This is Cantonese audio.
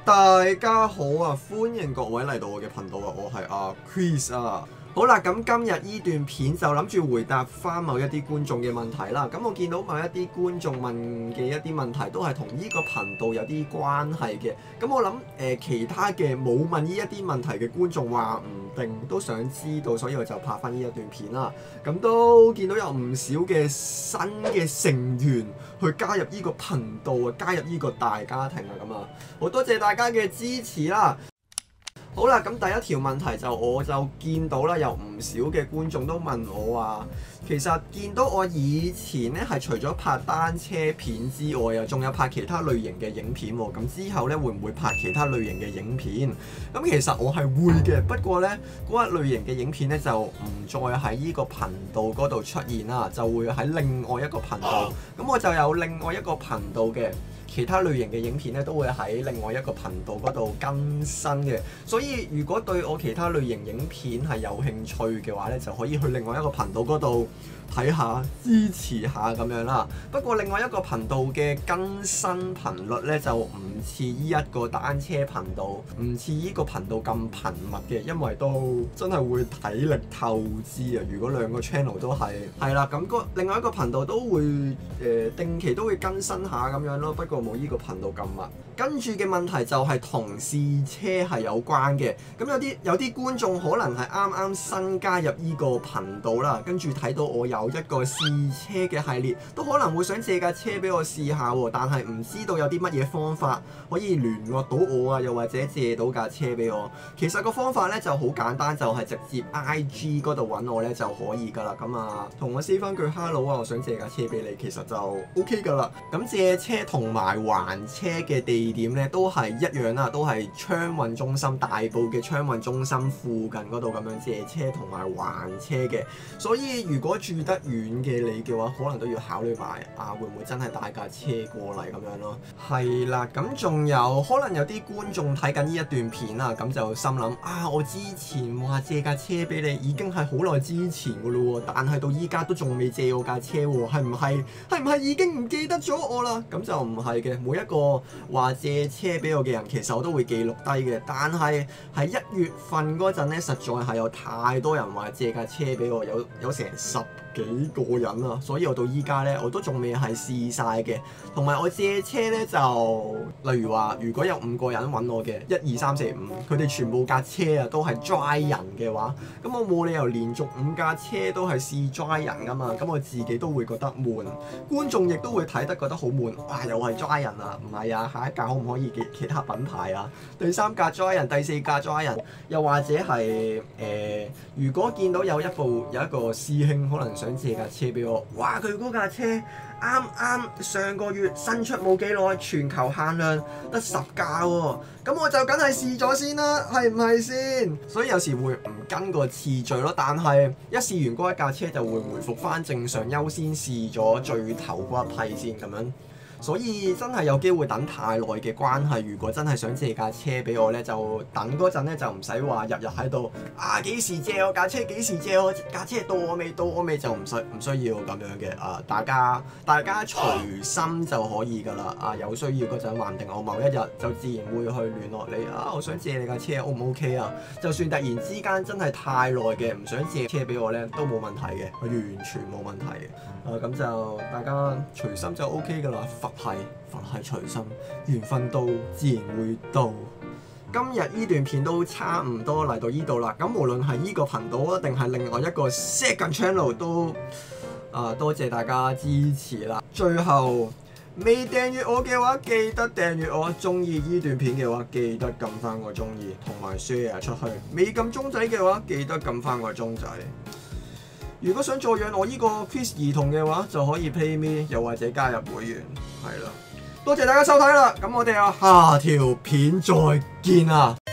大家好啊，歡迎各位嚟到我嘅頻道啊，我係阿 Chris 啊。好啦，咁今日呢段片就諗住回答翻某一啲觀眾嘅問題啦。咁我見到某一啲觀眾問嘅一啲問題都係同呢個頻道有啲關係嘅。咁我諗其他嘅冇問呢一啲問題嘅觀眾話唔定都想知道，所以我就拍翻呢一段片啦。咁都見到有唔少嘅新嘅成員去加入呢個頻道啊，加入呢個大家庭啊，咁啊，好多謝大家嘅支持啦！好啦，咁第一條問題我就見到啦，有唔少嘅觀眾都問我話，其實見到我以前咧係除咗拍單車片之外啊，仲有拍其他類型嘅影片喎。咁之後咧會唔會拍其他類型嘅影片？咁其實我係會嘅，不過咧嗰一類型嘅影片咧就唔再喺呢個頻道嗰度出現啦，就會喺另外一個頻道。咁我就有另外一個頻道嘅。其他類型嘅影片咧都會喺另外一個頻道嗰度更新嘅，所以如果對我其他類型影片係有興趣嘅話咧，就可以去另外一個頻道嗰度睇下、支持下咁樣啦。不過另外一個頻道嘅更新頻率咧就唔似呢一個單車頻道，唔似呢個頻道咁頻密嘅，因為都真係會體力透支啊！如果兩個 channel 都係啦，咁另外一個頻道都會定期都會更新下咁樣咯，不過冇呢個頻道咁密。跟住嘅問題就係同試車係有關嘅，咁有啲觀眾可能係啱啱新加入呢個頻道啦，跟住睇到我有一個試車嘅系列，都可能會想借架車俾我試下喎，但係唔知道有啲乜嘢方法可以聯絡到我啊，又或者借到架車俾我。其實個方法咧就好簡單，就係直接 IG 嗰度揾我咧就可以㗎啦。咁啊，同我 say 翻句 hello 啊，我想借架車俾你，其實就 OK 㗎啦。咁借車同埋還車嘅地點咧都係一樣啦，都係昌運中心，大埔嘅昌運中心附近嗰度咁樣借車同埋還車嘅。所以如果住得遠嘅你嘅話，可能都要考慮埋會唔會真係帶架車過嚟咁樣咯。係啦，咁仲有可能有啲觀眾睇緊呢一段片啊，咁就心諗我之前話借架車俾你已經係好耐之前㗎咯喎，但係到依家都仲未借我架車喎，係唔係已經唔記得咗我啦？咁就唔係嘅，每一個話借車俾我嘅人，其實我都會記錄低嘅。但係喺1月份嗰陣咧，實在係有太多人話借架車俾我，有成10幾個人啊，所以我到依家咧我都仲未係試晒嘅。同埋我借車咧就，例如話如果有5個人揾我嘅，1、2、3、4、5，佢哋全部架車啊都係 dry 人嘅話，咁我冇理由連續5架車都係試 dry 人噶嘛，咁我自己都會覺得悶，觀眾亦都會睇得覺得好悶。又係 dry 人啊，唔係啊，下一架可唔可以其他品牌啊？第3架 dry 人，第4架 dry 人，又或者係如果見到有一個師兄可能想借架車俾我，哇！佢嗰架車啱啱上個月新出冇幾耐，全球限量得10架喎，咁我就梗係試咗先啦，係唔係先？所以有時會唔跟個次序咯，但係一試完嗰一架車就會回復翻正常，優先試咗最頭嗰一批先咁樣。所以真係有機會等太耐嘅關係，如果真係想借架車俾我咧，就等嗰陣咧就唔使話日日喺度幾時借我架車，幾時借我架車，到我未就唔需要咁樣嘅。大家隨心就可以㗎啦。有需要嗰陣，話唔定我某一日就自然會去聯絡你我想借你架車 O 唔 OK 啊？就算突然之間真係太耐嘅唔想借車俾我咧，都冇問題嘅，完全冇問題嘅。咁就大家隨心就 OK 㗎啦。佛係隨心，緣分到自然會到。今日呢段片都差唔多嚟到呢度啦。咁無論係呢個頻道啊，定係另外一個 second channel 都多謝大家支持啦。最後未訂閱我嘅話，記得訂閱我。中意呢段片嘅話，記得撳翻個中意，同埋 share 出去。未撳鐘仔嘅話，記得撳翻個鐘仔。如果想助養我呢個 Chris 兒童嘅話，就可以 pay me， 又或者加入會員，係啦。多謝大家收睇啦，咁我哋下條片再見啦。